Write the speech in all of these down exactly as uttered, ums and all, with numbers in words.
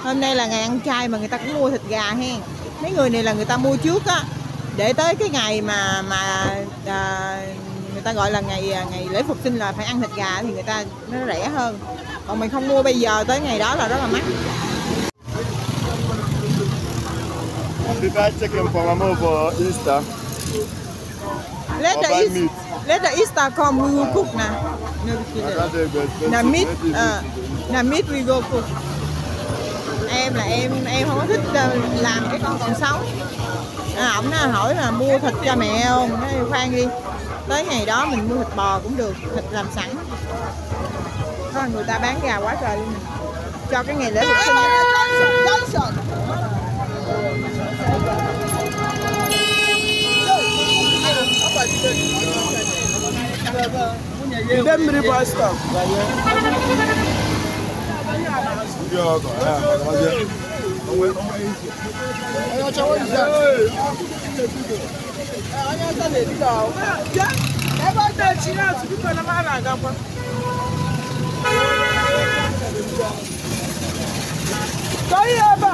Hôm nay là ngày ăn chay mà người ta cũng mua thịt gà hen. Mấy người này là người ta mua trước á, để tới cái ngày mà mà à, người ta gọi là ngày ngày lễ Phục sinh là phải ăn thịt gà thì người ta nó rẻ hơn. Còn mình không mua bây giờ tới ngày đó là rất là mắc. Prepare chicken for Mama for Easter. Let the, East, let the Easter come, we will cook nè. Nà meat, uh, nà meat we go cook. Em là em em không có thích làm cái con còn sống. À, ổng nó hỏi là mua thịt cho mẹ không? Nói khoan đi. Tới ngày đó mình mua thịt bò cũng được, thịt làm sẵn. Đó là người ta bán gà quá trời luôn nè. Cho cái ngày lễ Phục sinh. Dem mini pasta. Yo, ayo cawo isa. Ayo ta le di do. Ja. E ba da chi na tu bi na ma na ga kwa. Kai aba.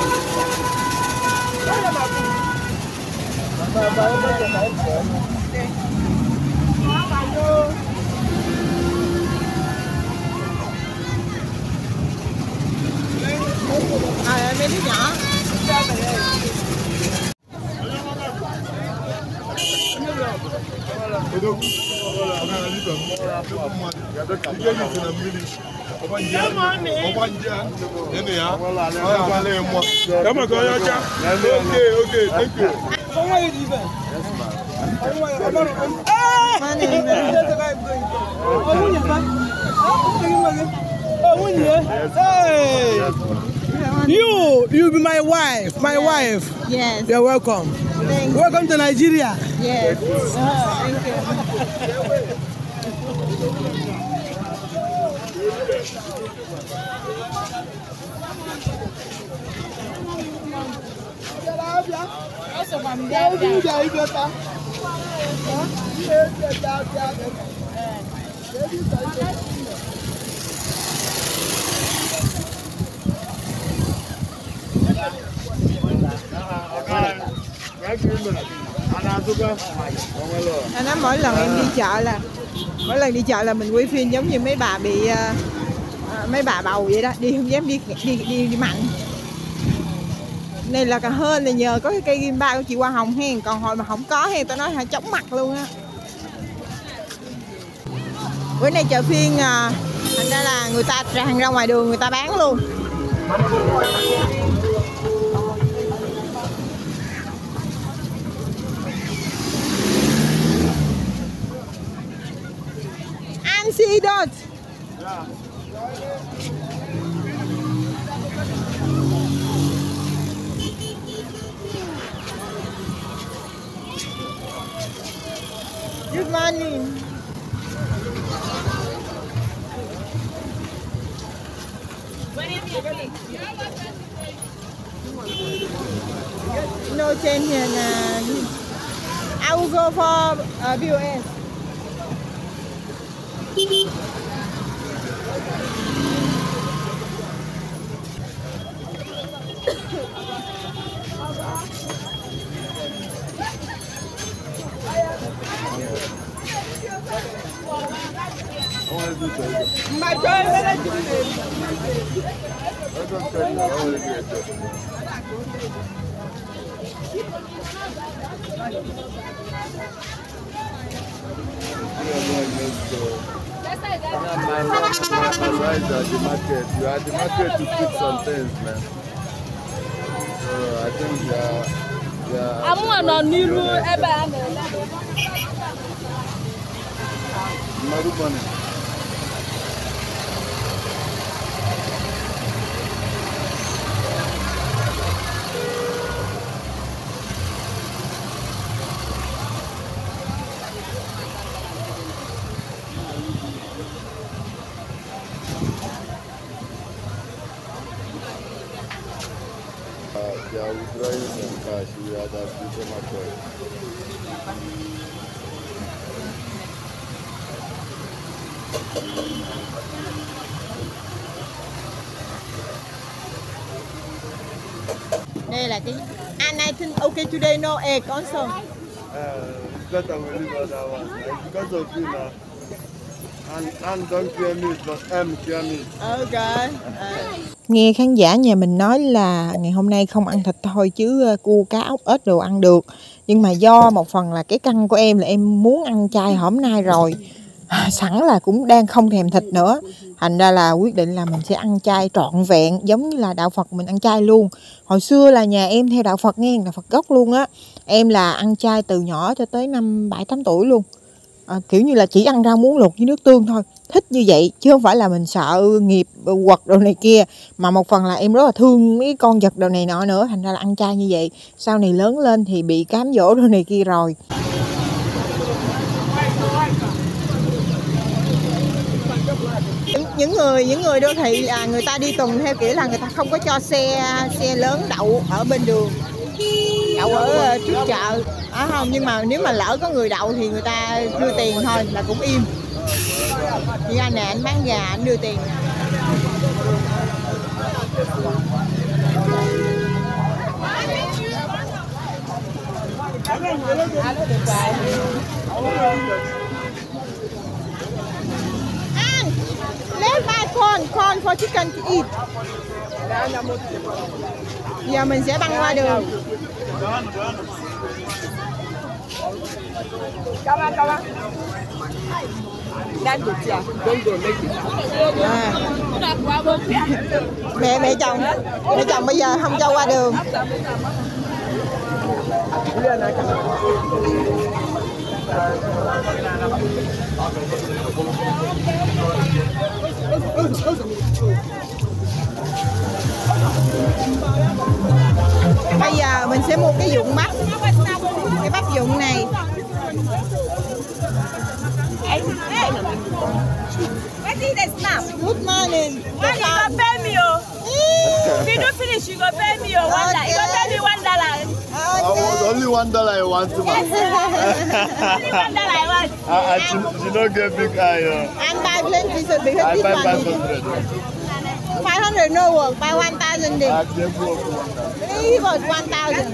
Kai aba. Ba ba ba ba ba. À, mấy đứa nhỏ. Come on, go, okay, okay, thank you. How are you even? Hey! You, you be my wife, my yes. wife. Yes. You're welcome. Thank welcome you. to Nigeria. Yes. Oh, thank you. Anh nói mỗi lần em đi chợ là mỗi lần đi chợ là mình quay phim giống như mấy bà bị uh, mấy bà bầu vậy đó, đi không dám đi đi đi, đi mặn. Này là cả hên là nhờ có cái cây gimbal của chị Hoa Hồng hen, còn hồi mà không có hen tao nói hả chóng mặt luôn á. Bữa nay chợ phiên uh, thành ra là người ta tràn ra ngoài đường người ta bán luôn. See that? Yeah. Good morning. No change here. I will go for uh, B O S. My God, My rides at the market. You are at the market to fix some things, man. So I think you are. You are I'm one on Nilu. Marubani. They are withdrawing some cash. We are at the market. Đây là cái and I think okay today no egg also. Uh, better we leave out that one. Like, because of you now. And, and don't care me, but M care me. Okay. Uh. Nghe khán giả nhà mình nói là ngày hôm nay không ăn thịt thôi chứ cua cá ốc ếch đồ ăn được. Nhưng mà do một phần là cái căn của em là em muốn ăn chay hôm nay rồi. Sẵn là cũng đang không thèm thịt nữa. Thành ra là quyết định là mình sẽ ăn chay trọn vẹn giống như là đạo Phật mình ăn chay luôn. Hồi xưa là nhà em theo đạo Phật nghe, đạo Phật gốc luôn á. Em là ăn chay từ nhỏ cho tới năm bảy tám tuổi luôn. À, kiểu như là chỉ ăn rau muống luộc với nước tương thôi, thích như vậy chứ không phải là mình sợ nghiệp quật đồ này kia, mà một phần là em rất là thương mấy con vật đồ này nọ nữa, thành ra là ăn chay như vậy. Sau này lớn lên thì bị cám dỗ đồ này kia rồi. Những người những người đô thị à, người ta đi tuần theo kiểu là người ta không có cho xe xe lớn đậu ở bên đường, đậu ở trước chợ, à, không, nhưng mà nếu mà lỡ có người đậu thì người ta đưa tiền thôi là cũng im. Như anh nè, anh bán gà anh đưa tiền. Anh, let's buy corn, corn for chicken to eat. Giờ mình sẽ băng qua đường. À. Mẹ mẹ chồng, mẹ chồng bây giờ không cho qua đường. Bây giờ mình sẽ mua cái dụng bắp, cái bắp dụng này. Good morning. Why you go pay me, oh? If you don't finish, you go pay me, oh, one dollar. You go pay me one dollar. Oh, only one dollar I want to Yes, only one dollar I want. I, I, she, she don't get big eye. Uh. And buy plenty so because I this buy one five is hundred. five hundred no work, buy one thousand I đi. gave you one thousand. He was one thousand.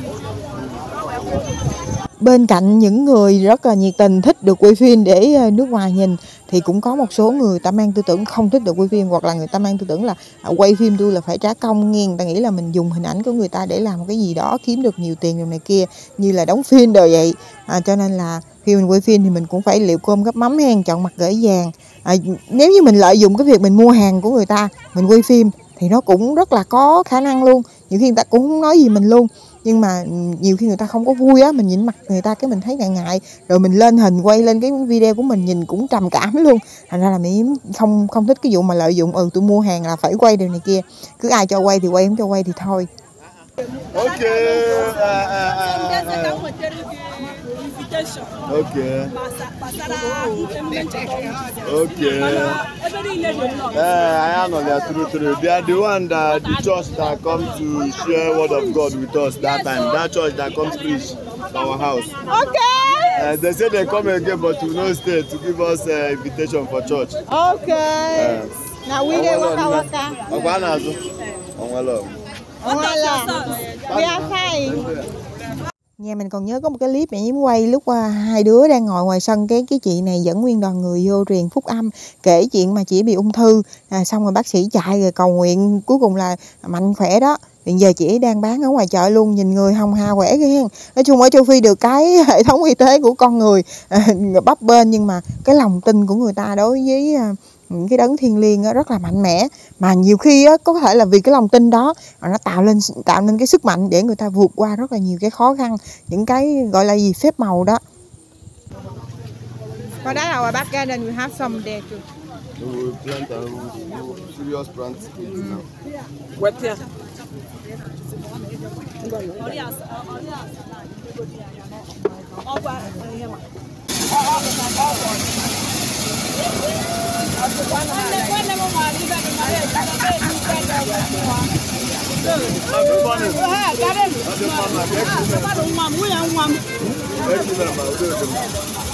Bên cạnh những người rất là nhiệt tình thích được quay phim để nước ngoài nhìn thì cũng có một số người ta mang tư tưởng không thích được quay phim, hoặc là người ta mang tư tưởng là à, quay phim tôi là phải trả công nghe, người ta nghĩ là mình dùng hình ảnh của người ta để làm một cái gì đó kiếm được nhiều tiền điều này kia, như là đóng phim đồ vậy. À, cho nên là khi mình quay phim thì mình cũng phải liệu cơm gắp mắm hen, chọn mặt gửi vàng. À, nếu như mình lợi dụng cái việc mình mua hàng của người ta mình quay phim thì nó cũng rất là có khả năng luôn, nhiều khi người ta cũng không nói gì mình luôn. Nhưng mà nhiều khi người ta không có vui á, mình nhìn mặt người ta cái mình thấy ngại ngại, rồi mình lên hình quay lên cái video của mình nhìn cũng trầm cảm luôn. Thành ra là mình không không thích cái vụ mà lợi dụng ừ tôi mua hàng là phải quay điều này kia, cứ ai cho quay thì quay, không cho quay thì thôi. Okay. Uh, uh, uh, uh. Okay. Okay. Uh, I am on their true true. They are the one that the church that come to share word of God with us that time. That church that comes preach to our house. Okay. Uh, they say they come again, but we no stay to give us uh, invitation for church. Okay. Uh, Now we dey waka waka. Ogwanazo. Onwelo. Hola. We are fine. Nhà mình còn nhớ có một cái clip mẹ Nhiễm quay lúc uh, hai đứa đang ngồi ngoài sân, cái cái chị này dẫn nguyên đoàn người vô truyền phúc âm, kể chuyện mà chị bị ung thư, à, xong rồi bác sĩ chạy rồi cầu nguyện cuối cùng là mạnh khỏe đó. Hiện giờ chị đang bán ở ngoài chợ luôn, nhìn người hồng hào khỏe ghê hen. Nói chung ở châu Phi được cái hệ thống y tế của con người à, bấp bênh, nhưng mà cái lòng tin của người ta đối với à, những cái đấng thiêng liêng rất là mạnh mẽ, mà nhiều khi á, có thể là vì cái lòng tin đó nó tạo lên tạo nên cái sức mạnh để người ta vượt qua rất là nhiều cái khó khăn, những cái gọi là gì phép màu đó. For that our back garden we have some there too. We will plant and we will serious plant it now. What here?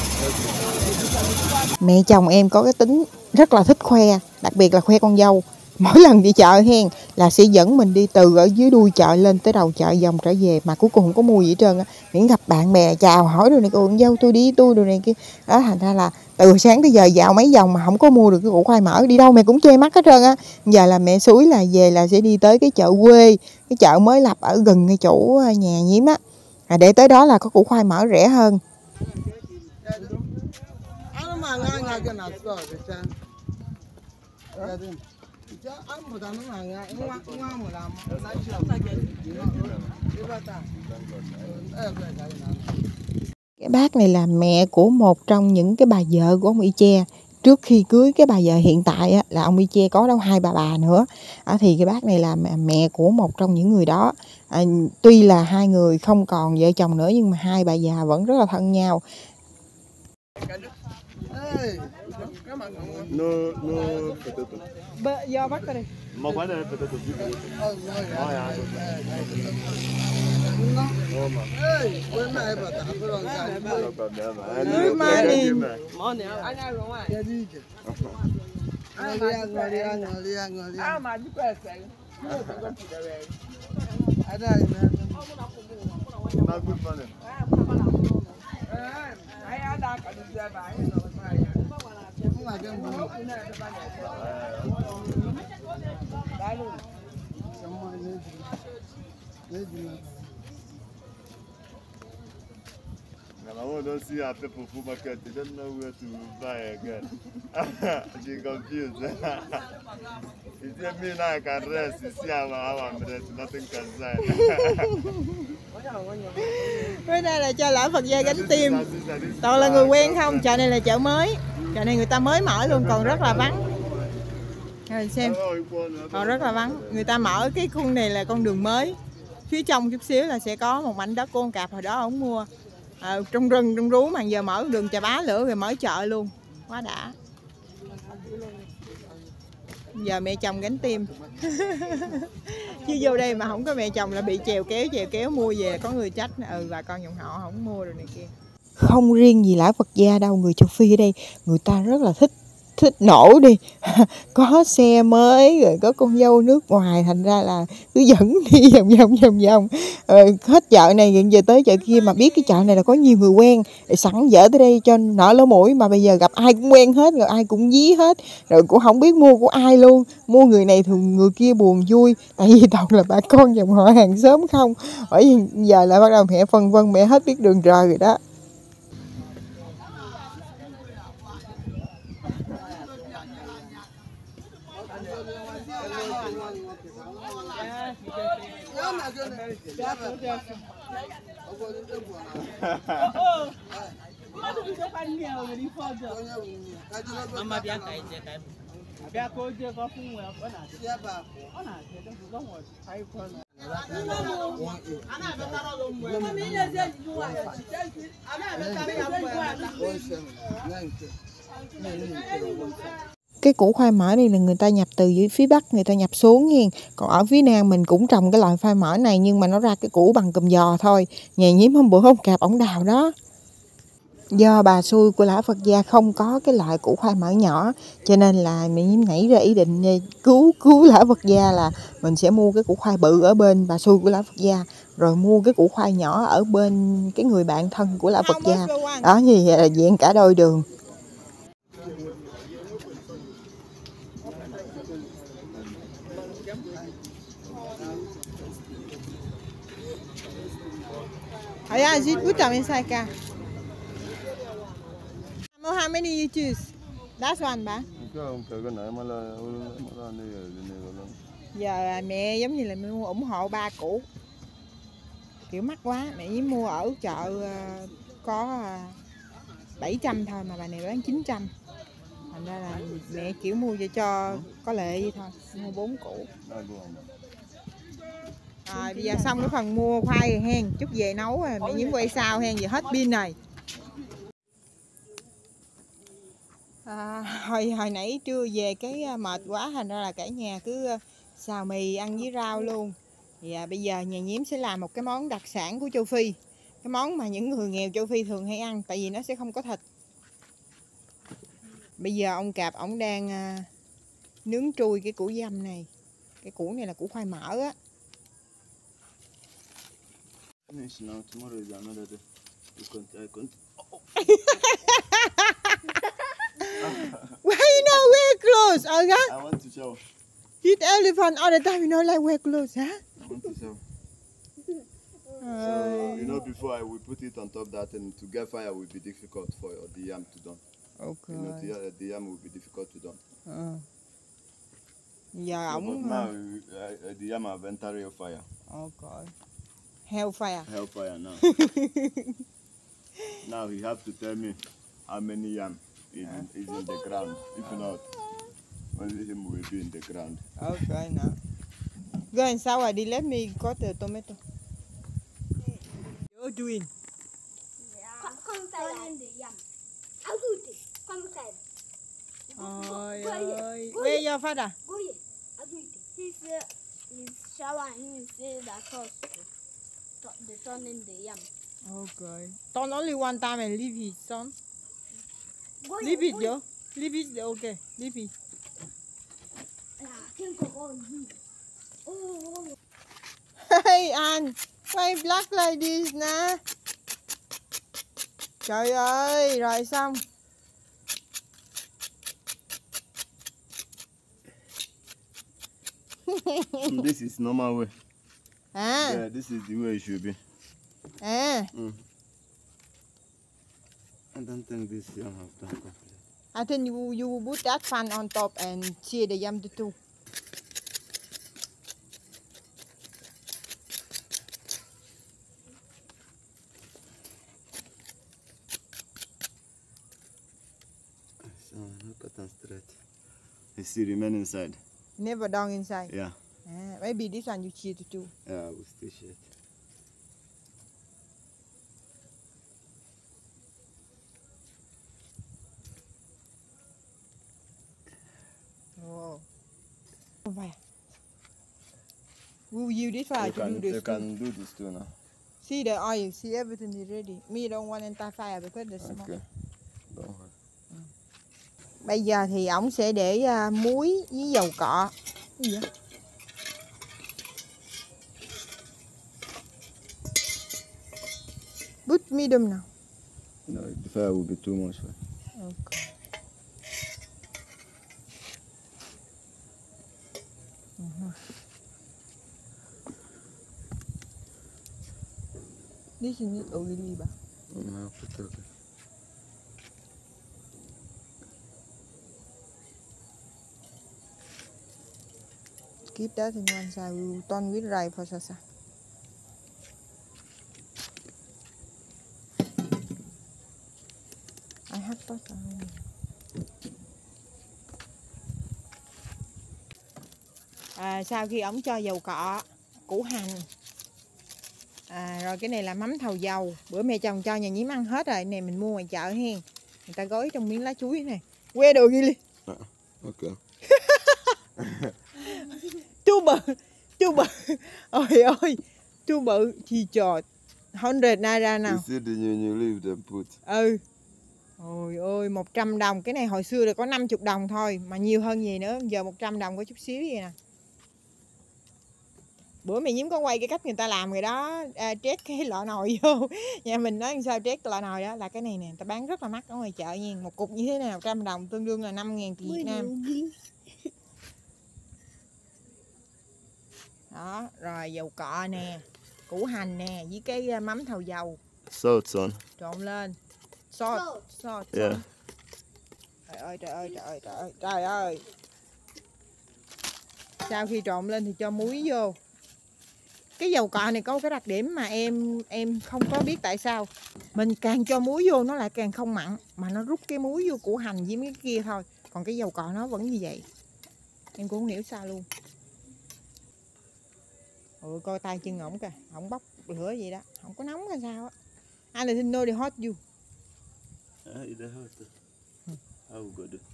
Mẹ chồng em có cái tính rất là thích khoe, đặc biệt là khoe con dâu. mỗi lần đi chợ hen là sẽ dẫn mình đi từ ở dưới đuôi chợ lên tới đầu chợ vòng trở về, mà cuối cùng không có mua gì hết trơn á, miễn gặp bạn bè chào hỏi rồi này, cô con dâu tôi đi tôi rồi này kia đó. Thành ra là từ sáng tới giờ dạo mấy vòng mà không có mua được cái củ khoai mỡ, đi đâu mẹ cũng chê mắt hết trơn á. Giờ là mẹ xúi là về là sẽ đi tới cái chợ quê, cái chợ mới lập ở gần cái chỗ nhà Nhiễm á, à, để tới đó là có củ khoai mỡ rẻ hơn. Cái bác này là mẹ của một trong những cái bà vợ của ông Y Che. Trước khi cưới cái bà vợ hiện tại á, là ông Y Che có đâu hai bà bà nữa. À, thì cái bác này là mẹ của một trong những người đó. À, tuy là hai người không còn vợ chồng nữa nhưng mà hai bà già vẫn rất là thân nhau. No, no potato. Bơ, do bắt đây. Ma quando è potato più? Oh, yeah. Oh, ma. Hey, when I bought that, I put on that. Good morning. Morning. Anh ai rồi ngoài? Ngồi đi, ngồi đi, ngồi đi, ngồi đi. À mà đi quẹt vậy. Ở đây nè. Not good morning. Ai ai đang cả đi ra bài rồi mà. Không phải cái mồm. Đây luôn. Now, I don't see her people full market. They don't know where to buy again. She confused. You see me now, I can rest. You see how, how I'm rest. Nothing can say. Với đây là cho lỡ Phật gia Gánh Tim. Toàn là người quen không? Chợ này là chợ mới. Chợ này người ta mới mở luôn, còn rất là vắng. Rồi xem, còn rất là vắng. Người ta mở cái cung này là con đường mới. Phía trong chút xíu là sẽ có một mảnh đất của con cạp hồi đó ông mua. À, trong rừng trong rú mà giờ mở đường Chà Bá lửa rồi mở chợ luôn, quá đã. Giờ mẹ chồng gánh tim. Chứ vô đây mà không có mẹ chồng là bị chèo kéo chèo kéo mua về có người trách. Ừ, bà con dòng họ không mua rồi này kia. Không riêng gì lão Phật gia đâu, người châu Phi ở đây người ta rất là thích thích nổ đi. Có xe mới rồi có con dâu nước ngoài, thành ra là cứ dẫn đi vòng vòng vòng vòng. Ờ, hết chợ này gần giờ tới chợ kia, mà biết cái chợ này là có nhiều người quen, sẵn dở tới đây cho nở lỗ mũi, mà bây giờ gặp ai cũng quen hết rồi, ai cũng dí hết rồi, cũng không biết mua của ai luôn. Mua người này thì người kia buồn vui, tại vì toàn là bà con dòng họ hàng xóm không. Bởi vì giờ lại bắt đầu mẹ phân vân, mẹ hết biết đường trời rồi đó. Mama biar kai je kai. Biar ko je ko fun wa ko na. Siapa? Ona je dan ko mo kai ko na. Ana be taro lo mu. Mami le je ju wa. Ana be taro lo mu. Cái củ khoai mỡ này là người ta nhập từ dưới phía Bắc người ta nhập xuống nha. Còn ở phía Nam mình cũng trồng cái loại khoai mỡ này, nhưng mà nó ra cái củ bằng cùm giò thôi. Nhà Nhiễm hôm bữa hôm cạp ổng đào đó. Do bà xui của lão Phật gia không có cái loại củ khoai mỡ nhỏ, cho nên là mẹ Nhiễm nảy ra ý định cứu cứu lão Phật gia là mình sẽ mua cái củ khoai bự ở bên bà xui của lão Phật gia, rồi mua cái củ khoai nhỏ ở bên cái người bạn thân của lão Phật gia. Đó, như vậy là diện cả đôi đường. Oh yeah, just put them inside car. How many you choose? That's one ba. Giờ mẹ giống như là mẹ mua ủng hộ ba củ. Kiểu mắc quá, mẹ với mua ở chợ có bảy trăm thôi mà bà này bán chín trăm. Thành ra là mẹ kiểu mua cho cho có lệ vậy thôi, mua bốn củ. Rồi bây giờ xong cái phần mua khoai rồi hen, chút về nấu rồi mẹ Nhiễm quay sau hen, giờ hết pin rồi. À, hồi hồi nãy trưa về cái mệt quá, thành ra là cả nhà cứ xào mì ăn với rau luôn. Thì à, bây giờ nhà Nhiễm sẽ làm một cái món đặc sản của châu Phi, cái món mà những người nghèo châu Phi thường hay ăn, tại vì nó sẽ không có thịt. Bây giờ ông Cạp ổng đang Nướng trui cái củ dăm này. Cái củ này là củ khoai mỡ á. Now tomorrow is another day. You can't, I can't. Why you not wear clothes, Olga? I want to show. Eat elephant all the time, you not like wear clothes, huh? I want to show. Uh, So, you know, before I will put it on top that and to get fire will be difficult for the yam to done. Okay. You know, the, the yam will be difficult to done. Uh. Giờ So, but ổng now, uh, the yam have entered your fire. Okay. Hellfire. Hellfire now. Now he have to tell me how many yam is, in, is in the ground. If not, only him will be in the ground. Okay, now. Go inside, Adi. Let me cut the tomato. You're doing. Con tay lên để dầm. Áo đuôi thì con tay. Ôi ơi. Where your father? Go here. Áo đuôi thì. He said he's showering. He said that cause the turn in the yam. Okay. Don't only one time and leave his son. Go here. Leave it, go here. yo. Leave it, okay. Leave it. Yeah, can't go on here. Oh, oh. Hey, Anh. Why black like this nè? Trời ơi, rồi xong. This is normal way. À. Yeah, this is the way it should be. À. Mm. I don't think this yam have done complete. I think you you put that fan on top and sear the yam too. So look at them straight. It still remain inside. Never down inside. Yeah. Ah, maybe this one you sear too. Yeah, we still shit. Oh. Fire. We will use this fire You to can, do this. you too. can do this too now. See the oil. See everything is ready. Me don't want entire fire because the smoke. Okay. Don't worry. Bây giờ thì ổng sẽ để uh, muối với dầu cọ. Cái gì vậy? Put medium now. No, the fire will be too much. For Okay. Uh-huh. This is not oily, ba. no, put okay. Keep that in one side. We will turn with rice for Sasa. I have pasta. À, sau khi ổng cho dầu cọ, củ hành, à, rồi cái này là mắm thầu dầu. Bữa mẹ chồng cho nhà Nhiễm ăn hết rồi. Này mình mua ngoài chợ hen. Người ta gói trong miếng lá chuối này. Que đồ ghi đi. Uh, okay. Chú bự, chú bự. Ôi ơi, chú bự thì trò hundred naira nào. You see the new you leave them put. Ừ. Ôi ôi, một trăm đồng. Cái này hồi xưa là có năm mươi đồng thôi. Mà nhiều hơn gì nữa. Giờ một trăm đồng có chút xíu vậy nè. Bữa mẹ Nhiễm có quay cái cách người ta làm rồi đó. À, trét cái lọ nồi vô. Nhà mình nói sao trét lọ nồi đó. Là cái này nè. Người ta bán rất là mắc ở ngoài chợ nha. Một cục như thế này một trăm đồng. Tương đương là năm ngàn tiền Việt Nam. Đó. Rồi dầu cọ nè. Củ hành nè. Với cái mắm thầu dầu. Salt, son. Trộn lên. Salt. Salt. Yeah. Trời ơi, trời ơi, trời ơi, trời ơi, trời ơi. Sau khi trộn lên thì cho muối vô. Cái dầu cọ này có cái đặc điểm mà em em không có biết tại sao. Mình càng cho muối vô nó lại càng không mặn. Mà nó rút cái muối vô củ hành với mấy cái kia thôi. Còn cái dầu cọ nó vẫn như vậy. Em cũng không hiểu sao luôn. Ôi coi tay chân ổng kìa. Ổng bốc lửa vậy đó. Không có nóng hay sao á. Anh là no they hot you. Ah, it hot. How we go do?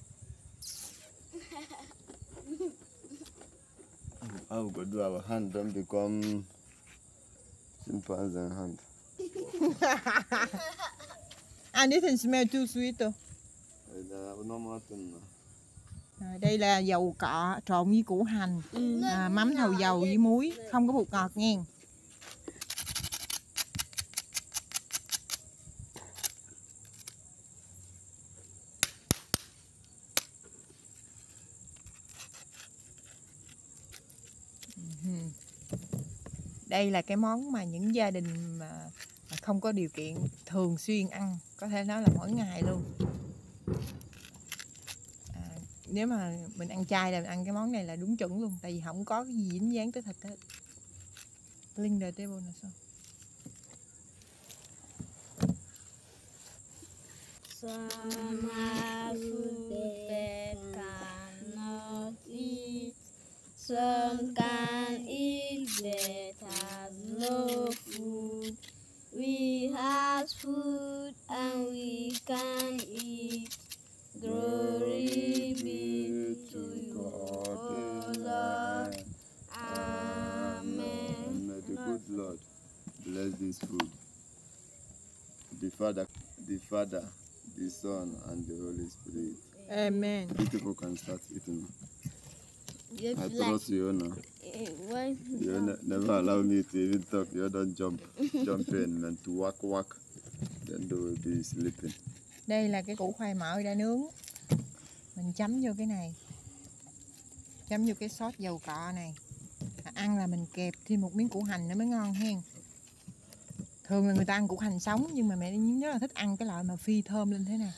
How we go do? Our hand don't become chimpanzee hand. And it doesn't smell too sweet though. Uh, no more thing. À, đây là dầu cọ trộn với củ hành, à, mắm thầu dầu với muối, không có bột ngọt nghe. Đây là cái món mà những gia đình mà không có điều kiện thường xuyên ăn, có thể nói là mỗi ngày luôn. À, nếu mà mình ăn chay là mình ăn cái món này là đúng chuẩn luôn, tại vì không có cái gì dính dáng tới thịt hết. Clean the table là sao? Some have food they cannot eat. Some can eat but has no food. We have food and we can eat. Glory be to God, O Lord. Amen. May the good Lord bless this food. The Father, the Father, the Son, and the Holy Spirit. Amen. You people can start eating. Just I like trust you, Ona. eh, when You ne never allow me to even talk. You don't jump, jump in and to whack whack. Then they will be sleeping. Đây là cái củ khoai mỡ đã nướng. Mình chấm vô cái này. Chấm vô cái sốt dầu cọ này. À, ăn là mình kẹp thêm một miếng củ hành nữa mới ngon hen. Thường là người ta ăn củ hành sống, nhưng mà mẹ rất là thích ăn cái loại mà phi thơm lên thế này.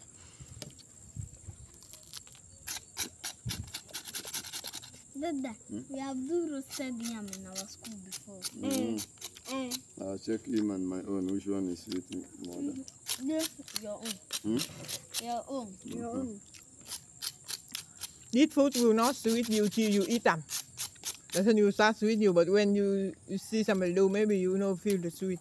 Dada, Hmm? we have do roasted yam in our school before. Mm. Eh, I'll check him and my own. Which one is sweet more than? this your own. Hmm? Your own. Your Mhm. own. This food will not sweet you till you eat them. Doesn't you start sweet you, but when you, you see somebody do, maybe you know feel the sweet.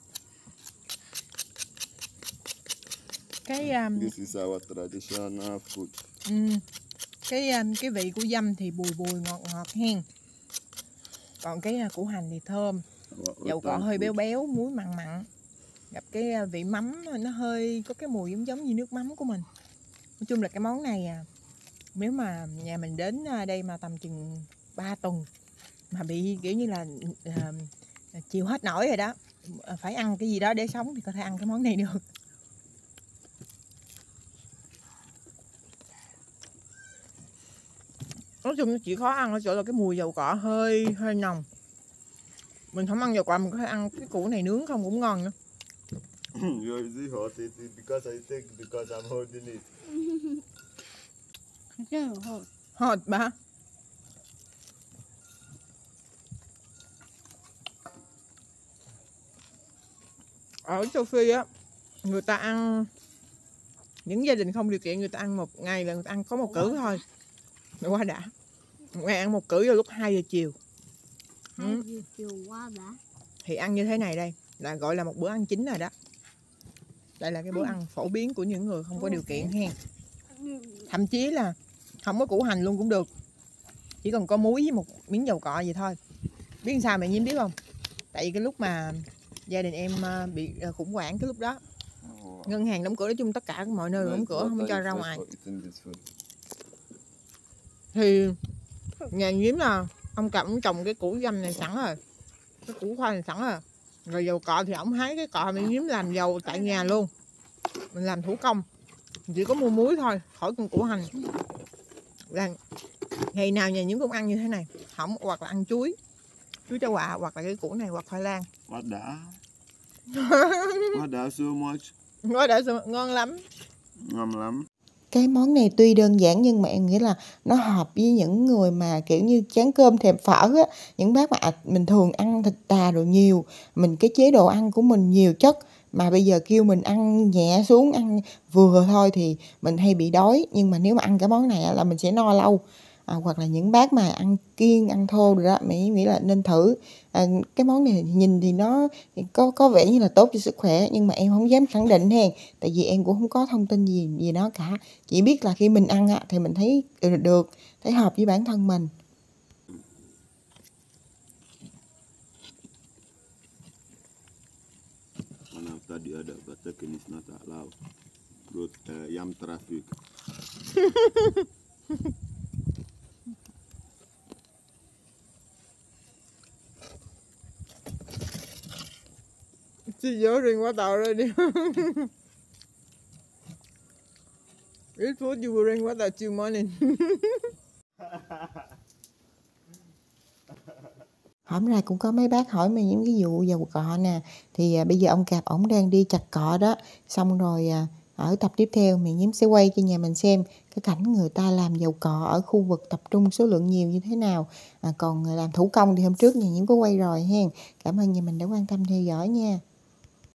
Cái um, This is our traditional food. um, cái um, cái vị của dăm thì bùi bùi ngọt ngọt hen. Còn cái uh, củ hành thì thơm. Our Dầu cọ old hơi time béo food. béo, muối mặn mặn. Gặp cái uh, vị mắm nó hơi có cái mùi giống giống như nước mắm của mình. Nói chung là cái món này à, nếu mà nhà mình đến đây mà tầm chừng ba tuần mà bị kiểu như là uh, chịu hết nổi rồi đó, phải ăn cái gì đó để sống thì có thể ăn cái món này được. Nói chung nó chỉ khó ăn ở chỗ là cái mùi dầu cọ hơi hơi nồng. Mình không ăn dầu cọ, mình có thể ăn cái củ này nướng không cũng ngon nữa. You is it hot? It is because I think because I'm holding it. It's hot. Hot ba. Ở châu Phi á, người ta ăn, những gia đình không điều kiện người ta ăn một ngày là người ta ăn có một cữ thôi. Rồi quá đã. Một ngày ăn một cữ vào lúc hai giờ chiều. Hai Ừ. giờ chiều quá đã. Thì ăn như thế này đây là gọi là một bữa ăn chính rồi đó. Đây là cái bữa ăn phổ biến của những người không có điều kiện hen. Thậm chí là không có củ hành luôn cũng được. Chỉ cần có muối với một miếng dầu cọ vậy thôi. Biết sao mẹ Nhiễm biết không? Tại vì cái lúc mà gia đình em bị khủng hoảng cái lúc đó, ngân hàng đóng cửa, nói chung tất cả mọi nơi đóng cửa, không cho ra ngoài. Thì nhà Nhiễm là ông Cẩm ông trồng cái củ dăm này sẵn rồi, cái củ khoai này sẵn rồi. Rồi dầu cọ thì ổng hái cái cọ mẹ Nhiễm làm dầu tại nhà luôn. Mình làm thủ công, chỉ có mua muối thôi, khỏi con củ hành. Là ngày nào nhà Nhiễm cũng ăn như thế này, không hoặc là ăn chuối, chuối châu quạ, hoặc là cái củ này hoặc khoai lang. What đã? What đã so much? Ngon đã ngon lắm. Ngon lắm. Cái món này tuy đơn giản nhưng mà em nghĩ là nó hợp với những người mà kiểu như chán cơm thèm phở á. Những bác mà mình thường ăn thịt tà đồ nhiều, mình cái chế độ ăn của mình nhiều chất, mà bây giờ kêu mình ăn nhẹ xuống, ăn vừa thôi thì mình hay bị đói. Nhưng mà nếu mà ăn cái món này là mình sẽ no lâu. À, hoặc là những bác mà ăn kiêng, ăn thô rồi đó, mình nghĩ là nên thử. À, cái món này nhìn thì nó có có vẻ như là tốt cho sức khỏe, nhưng mà em không dám khẳng định hen, tại vì em cũng không có thông tin gì gì nó cả. Chỉ biết là khi mình ăn á, thì mình thấy được, thấy hợp với bản thân mình. One after the other, but taking is not allowed. Good uh, yam traffic. She's ordering what already? Eat food, you will drink water till morning. Hổm ra cũng có mấy bác hỏi mình những cái vụ dầu cọ nè. Thì à, bây giờ ông Cạp ổng đang đi chặt cọ đó. Xong rồi à, ở tập tiếp theo mình Nhiễm sẽ quay cho nhà mình xem cái cảnh người ta làm dầu cọ ở khu vực tập trung số lượng nhiều như thế nào. À, còn làm thủ công thì hôm trước nhà Nhiễm có quay rồi hen. Cảm ơn nhà mình đã quan tâm theo dõi nha.